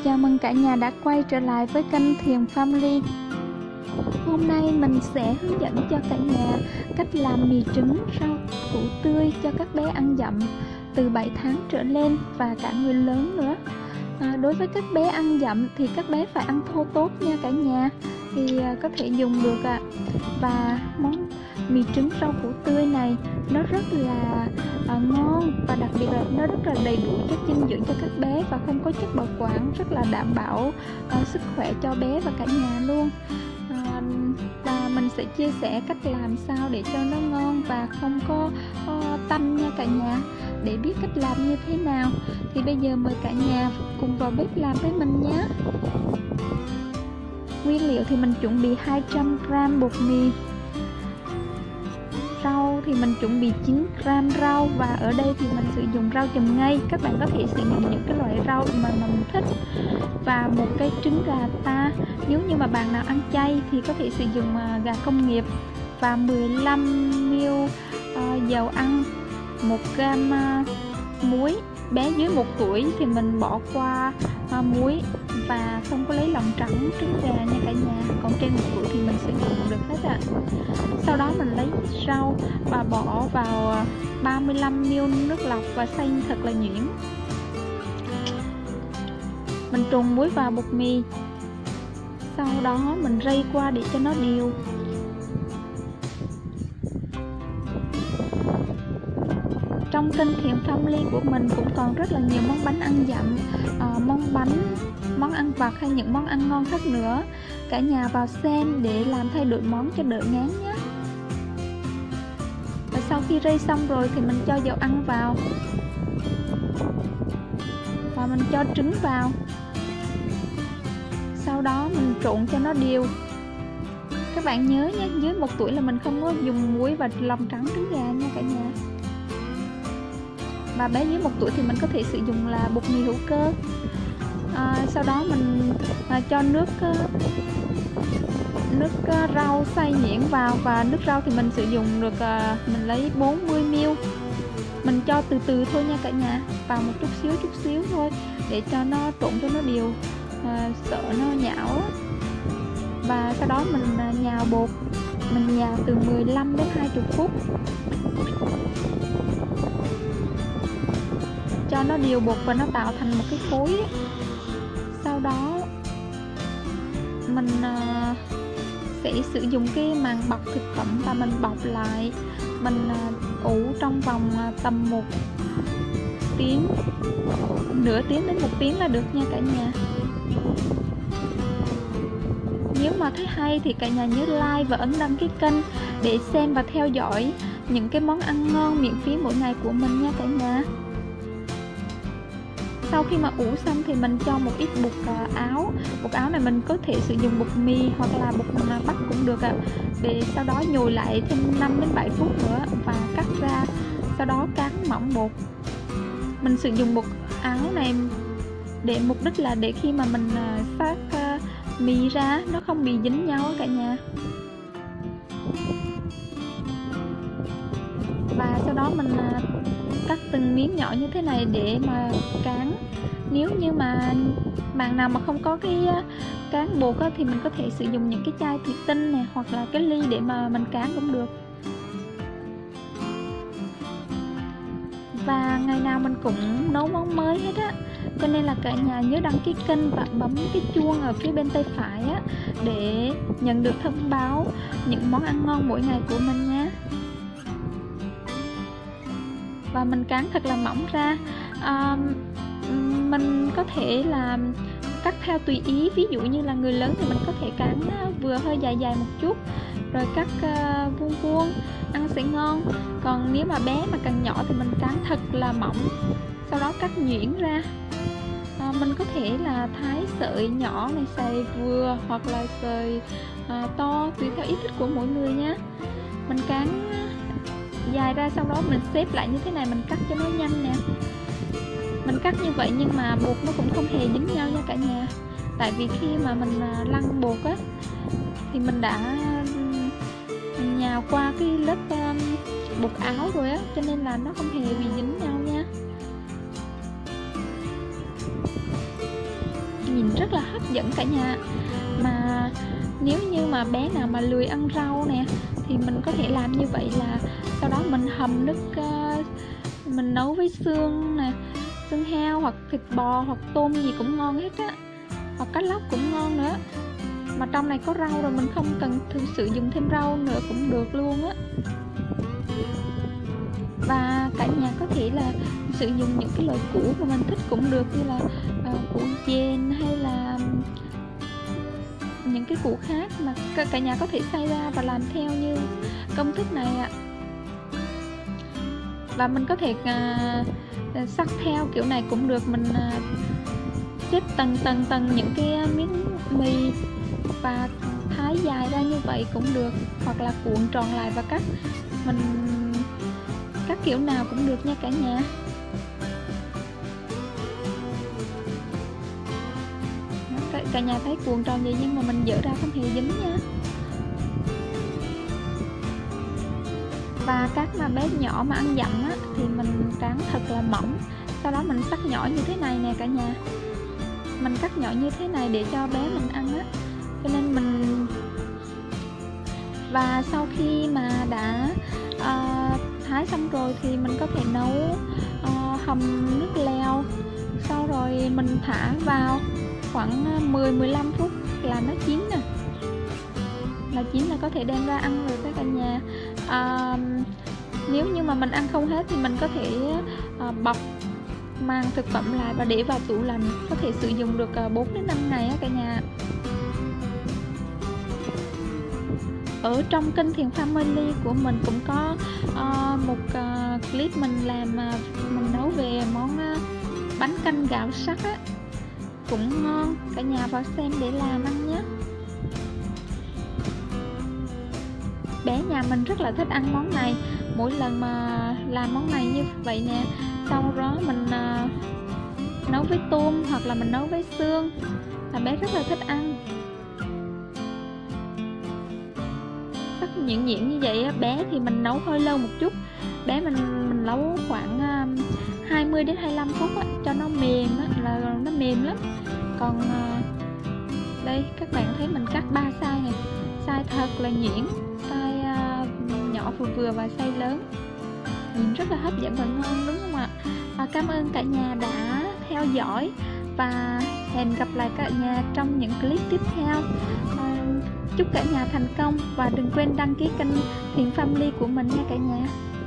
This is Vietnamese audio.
Chào mừng cả nhà đã quay trở lại với kênh Thiền Family. Hôm nay mình sẽ hướng dẫn cho cả nhà cách làm mì trứng rau củ tươi cho các bé ăn dặm từ 7 tháng trở lên và cả người lớn nữa. Đối với các bé ăn dặm thì các bé phải ăn thô tốt nha cả nhà, thì có thể dùng được ạ. Và món mì trứng rau củ tươi này nó rất là ngon, và đặc biệt là nó rất là đầy đủ chất dinh dưỡng cho các bé và không có chất bảo quản, rất là đảm bảo sức khỏe cho bé và cả nhà luôn. Và mình sẽ chia sẻ cách làm sao để cho nó ngon và không có tanh nha cả nhà. Để biết cách làm như thế nào thì bây giờ mời cả nhà cùng vào bếp làm với mình nhé. Nguyên liệu thì mình chuẩn bị 200g bột mì. Rau thì mình chuẩn bị 9g rau, và ở đây thì mình sử dụng rau chùm ngây. Các bạn có thể sử dụng những cái loại rau mà mình thích. Và một cái trứng gà ta, nếu như mà bạn nào ăn chay thì có thể sử dụng gà công nghiệp. Và 15ml dầu ăn, 1g muối. Bé dưới 1 tuổi thì mình bỏ qua muối và không có lấy lòng trắng trứng gà nha cả nhà. Còn trên 1 tuổi thì mình sử dụng được hết ạ. Sau đó mình lấy rau và bỏ vào 35ml nước lọc và xay thật là nhuyễn. Mình trùng muối vào bột mì. Sau đó mình rây qua để cho nó đều. Trong kênh Thiền Family của mình cũng còn rất là nhiều món bánh ăn dặm, món ăn vặt hay những món ăn ngon khác nữa. Cả nhà vào xem để làm thay đổi món cho đỡ ngán nhé. Và sau khi rây xong rồi thì mình cho dầu ăn vào và mình cho trứng vào. Sau đó mình trộn cho nó đều. Các bạn nhớ nhé, dưới 1 tuổi là mình không có dùng muối và lòng trắng trứng gà nha cả nhà. Và bé dưới 1 tuổi thì mình có thể sử dụng là bột mì hữu cơ. Sau đó mình cho nước rau xay nhuyễn vào, và nước rau thì mình sử dụng được mình lấy 40ml. Mình cho từ từ thôi nha cả nhà, vào một chút xíu thôi để cho nó trộn cho nó đều, sợ nó nhão. Và sau đó mình nhào bột, mình nhào từ 15 đến 20 phút cho nó đều bột và nó tạo thành một cái khối. Sau đó mình sẽ sử dụng cái màng bọc thực phẩm và mình bọc lại. Mình ủ trong vòng tầm 1 tiếng, nửa tiếng đến 1 tiếng là được nha cả nhà. Nếu mà thấy hay thì cả nhà nhớ like và ấn đăng ký kênh để xem và theo dõi những cái món ăn ngon miễn phí mỗi ngày của mình nha cả nhà. Sau khi mà ủ xong thì mình cho một ít bột áo. Bột áo này mình có thể sử dụng bột mì hoặc là bột bắp cũng được ạ. Để sau đó nhồi lại thêm 5 đến 7 phút nữa và cắt ra. Sau đó cán mỏng bột. Mình sử dụng bột áo này để mục đích là để khi mà mình phát mì ra nó không bị dính nhau cả nhà. Và sau đó mình cắt từng miếng nhỏ như thế này để mà cán. Nếu như mà bạn nào mà không có cái cán bột thì mình có thể sử dụng những cái chai thủy tinh này hoặc là cái ly để mà mình cán cũng được. Và ngày nào mình cũng nấu món mới hết á, cho nên là cả nhà nhớ đăng ký kênh và bấm cái chuông ở phía bên tay phải á để nhận được thông báo những món ăn ngon mỗi ngày của mình nha. Và mình cán thật là mỏng ra. Mình có thể là cắt theo tùy ý. Ví dụ như là người lớn thì mình có thể cán vừa hơi dài một chút, rồi cắt vuông ăn sẽ ngon. Còn nếu mà bé mà càng nhỏ thì mình cán thật là mỏng, sau đó cắt nhuyễn ra. Mình có thể là thái sợi nhỏ này, sợi vừa hoặc là sợi to tùy theo ý thích của mỗi người nhé. Mình cán dài ra, sau đó mình xếp lại như thế này, mình cắt cho nó nhanh nè. Mình cắt như vậy nhưng mà bột nó cũng không hề dính nhau nha cả nhà. Tại vì khi mà mình lăn bột á thì mình đã nhào qua cái lớp bột áo rồi á, cho nên là nó không hề bị dính nhau nha. nhìn rất là hấp dẫn cả nhà. Mà nếu như mà bé nào mà lười ăn rau nè thì mình có thể làm như vậy, là sau đó mình hầm nước, mình nấu với xương nè, xương heo hoặc thịt bò hoặc tôm gì cũng ngon hết á, hoặc cá lóc cũng ngon nữa. Mà trong này có rau rồi, mình không cần sử dụng thêm rau nữa cũng được luôn á. Và cả nhà có thể là sử dụng những cái loại củ mà mình thích cũng được, như là củ dền hay là những cái củ khác mà cả nhà có thể xay ra và làm theo như công thức này ạ. Và mình có thể sắc theo kiểu này cũng được. Mình xếp tầng những cái miếng mì và thái dài ra như vậy cũng được, hoặc là cuộn tròn lại và cắt. Mình cắt kiểu nào cũng được nha cả nhà. Cả nhà thấy cuộn tròn vậy nhưng mà mình dỡ ra không hề dính nha. Và các mà bé nhỏ mà ăn dặm á, thì mình tráng thật là mỏng, sau đó mình cắt nhỏ như thế này nè cả nhà. Mình cắt nhỏ như thế này để cho bé mình ăn á, cho nên mình. Và sau khi mà đã thái xong rồi thì mình có thể nấu hầm nước lèo, sau rồi mình thả vào khoảng 10-15 phút là nó chín nè, là chín là có thể đem ra ăn rồi các cả nhà. Nếu như mà mình ăn không hết thì mình có thể bọc màng thực phẩm lại và để vào tủ lạnh, có thể sử dụng được 4-5 ngày á cả nhà. Ở trong kênh Thiền Family của mình cũng có một clip mình làm, mình nấu về món bánh canh gạo sắc á, cũng ngon, cả nhà vào xem để làm ăn nhé. Bé nhà mình rất là thích ăn món này. Mỗi lần mà làm món này như vậy nè, sau đó mình nấu với tôm hoặc là mình nấu với xương là bé rất là thích ăn. Sắc nhuyễn nhuyễn như vậy á, bé thì mình nấu hơi lâu một chút. Bé mình nấu khoảng 20-25 phút á, cho nó mềm á, là nó mềm lắm. Còn đây các bạn thấy mình cắt 3 size này, size thật là nhuyễn, size nhỏ vừa vừa và size lớn. Nhìn rất là hấp dẫn và ngon đúng không ạ? Cảm ơn cả nhà đã theo dõi và hẹn gặp lại cả nhà trong những clip tiếp theo. Chúc cả nhà thành công và đừng quên đăng ký kênh Thiền Family của mình nha cả nhà.